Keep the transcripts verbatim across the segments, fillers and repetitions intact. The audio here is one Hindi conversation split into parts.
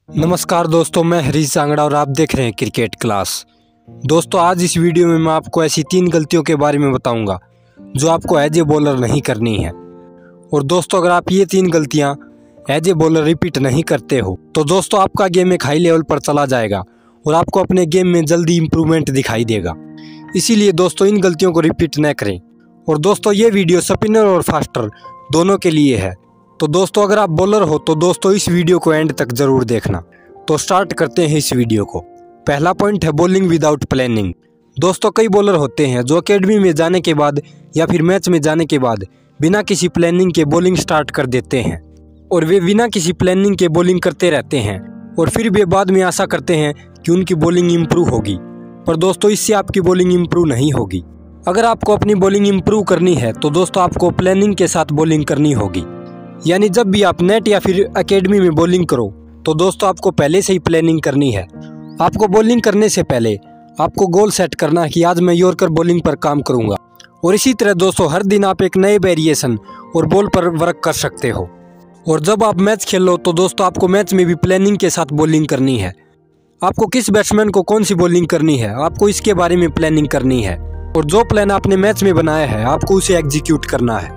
नमस्कार दोस्तों, मैं हरीश सांगड़ा और आप देख रहे हैं क्रिकेट क्लास। दोस्तों, आज इस वीडियो में मैं आपको ऐसी तीन गलतियों के बारे में बताऊंगा जो आपको एज ए बॉलर नहीं करनी है। और दोस्तों, अगर आप ये तीन गलतियां एज ए बॉलर रिपीट नहीं करते हो तो दोस्तों आपका गेम एक हाई लेवल पर चला जाएगा और आपको अपने गेम में जल्दी इम्प्रूवमेंट दिखाई देगा। इसीलिए दोस्तों इन गलतियों को रिपीट न करें। और दोस्तों ये वीडियो स्पिनर और फास्टर दोनों के लिए है। तो दोस्तों अगर आप बॉलर हो तो दोस्तों इस वीडियो को एंड तक जरूर देखना। तो स्टार्ट करते हैं इस वीडियो को। पहला पॉइंट है बॉलिंग विदाउट प्लानिंग। दोस्तों कई बॉलर होते हैं जो एकेडमी में जाने के बाद या फिर मैच में जाने के बाद बिना किसी प्लानिंग के बॉलिंग स्टार्ट कर देते हैं और वे बिना किसी प्लानिंग के बॉलिंग करते रहते हैं और फिर वे बाद में आशा करते हैं कि उनकी बॉलिंग इम्प्रूव होगी। पर दोस्तों इससे आपकी बॉलिंग इम्प्रूव नहीं होगी। अगर आपको अपनी बॉलिंग इम्प्रूव करनी है तो दोस्तों आपको प्लानिंग के साथ बॉलिंग करनी होगी। यानी जब भी आप नेट या फिर एकेडमी में बॉलिंग करो तो दोस्तों आपको पहले से ही प्लानिंग करनी है। आपको बॉलिंग करने से पहले आपको गोल सेट करना है कि आज मैं यॉर्कर बॉलिंग पर काम करूंगा। और इसी तरह दोस्तों हर दिन आप एक नए वेरिएशन और बॉल पर वर्क कर सकते हो। और जब आप मैच खेलो तो दोस्तों आपको मैच में भी प्लानिंग के साथ बॉलिंग करनी है। आपको किस बैट्समैन को कौन सी बॉलिंग करनी है आपको इसके बारे में प्लानिंग करनी है और जो प्लान आपने मैच में बनाया है आपको उसे एग्जीक्यूट करना है।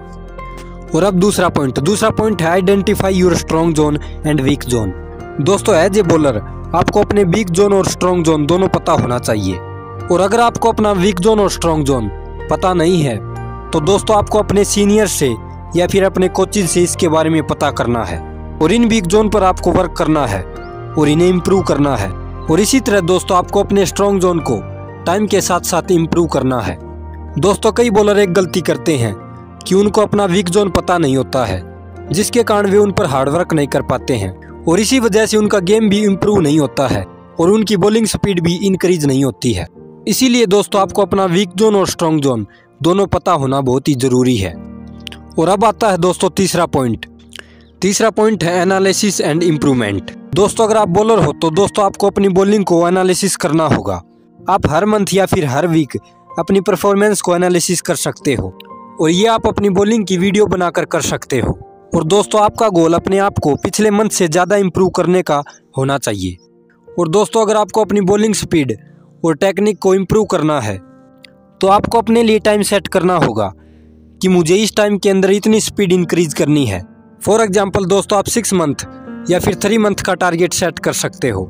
और अब दूसरा पॉइंट दूसरा पॉइंट है identify your strong zone and weak zone. दोस्तों एज ए बॉलर आपको अपने वीक जोन और स्ट्रॉन्ग जोन दोनों पता होना चाहिए। और अगर आपको अपना वीक जोन और स्ट्रॉन्ग जोन पता नहीं है तो दोस्तों आपको अपने सीनियर से या फिर अपने कोचेज से इसके बारे में पता करना है और इन वीक जोन पर आपको वर्क करना है और इन्हें इम्प्रूव करना है। और इसी तरह दोस्तों आपको अपने स्ट्रॉन्ग जोन को टाइम के साथ साथ इम्प्रूव करना है। दोस्तों कई बॉलर एक गलती करते हैं कि उनको अपना वीक जोन पता नहीं होता है जिसके कारण वे उन पर हार्डवर्क नहीं कर पाते हैं और इसी वजह से उनका गेम भी इम्प्रूव नहीं होता है और उनकी बॉलिंग स्पीड भी इंक्रीज नहीं होती है। इसीलिए दोस्तों आपको अपना वीक जोन और स्ट्रॉन्ग जोन दोनों पता होना बहुत ही ज़रूरी है। और अब आता है दोस्तों तीसरा पॉइंट तीसरा पॉइंट है एनालिसिस एंड इम्प्रूवमेंट। दोस्तों अगर आप बॉलर हो तो दोस्तों आपको अपनी बॉलिंग को एनालिसिस करना होगा। आप हर मंथ या फिर हर वीक अपनी परफॉर्मेंस को एनालिसिस कर सकते हो और ये आप अपनी बॉलिंग की वीडियो बनाकर कर सकते हो। और दोस्तों आपका गोल अपने आप को पिछले मंथ से ज़्यादा इम्प्रूव करने का होना चाहिए। और दोस्तों अगर आपको अपनी बॉलिंग स्पीड और टेक्निक को इम्प्रूव करना है तो आपको अपने लिए टाइम सेट करना होगा कि मुझे इस टाइम के अंदर इतनी स्पीड इंक्रीज करनी है। फॉर एग्जाम्पल दोस्तों आप सिक्स मंथ या फिर थ्री मंथ का टारगेट सेट कर सकते हो।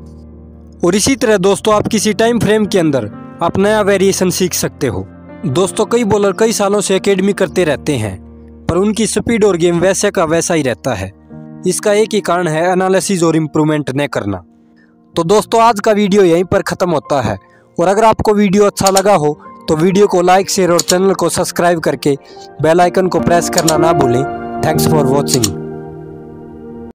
और इसी तरह दोस्तों आप किसी टाइम फ्रेम के अंदर आप नया वेरिएशन सीख सकते हो। दोस्तों कई बॉलर कई सालों से एकेडमी करते रहते हैं पर उनकी स्पीड और गेम वैसे का वैसा ही रहता है। इसका एक ही कारण है एनालिसिस और इम्प्रूवमेंट न करना। तो दोस्तों आज का वीडियो यहीं पर ख़त्म होता है। और अगर आपको वीडियो अच्छा लगा हो तो वीडियो को लाइक शेयर और चैनल को सब्सक्राइब करके बेल आइकन को प्रेस करना ना भूलें। Thanks for watching.